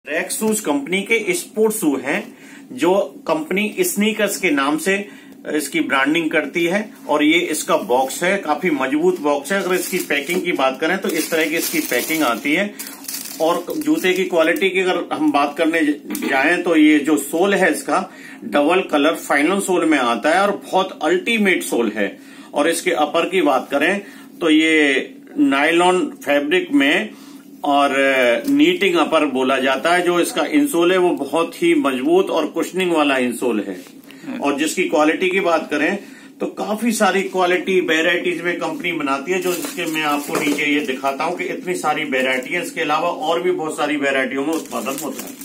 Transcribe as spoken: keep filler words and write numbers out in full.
Track shoes company के sports shoe हैं जो कंपनी स्नीकर्स के नाम से इसकी ब्रांडिंग करती है। और ये इसका बॉक्स है, काफी मजबूत बॉक्स है। अगर इसकी पैकिंग की बात करें तो इस तरह की इसकी पैकिंग आती है। और जूते की क्वालिटी की अगर हम बात करने जाएं तो ये जो सोल है इसका डबल कलर फाइनल सोल में आता है और बहुत अल्टीमेट सोल है। और इसके अपर की बात करें तो ये नायलॉन फैब्रिक में और नीटिंग अपर बोला जाता है। जो इसका इंसोल है वो बहुत ही मजबूत और कुशनिंग वाला इंसोल है। और जिसकी क्वालिटी की बात करें तो काफी सारी क्वालिटी वेराइटीज में कंपनी बनाती है, जो इसके मैं आपको नीचे ये दिखाता हूं कि इतनी सारी वेराइटी है। इसके अलावा और भी बहुत सारी वेराइटियों में उत्पादन होता है।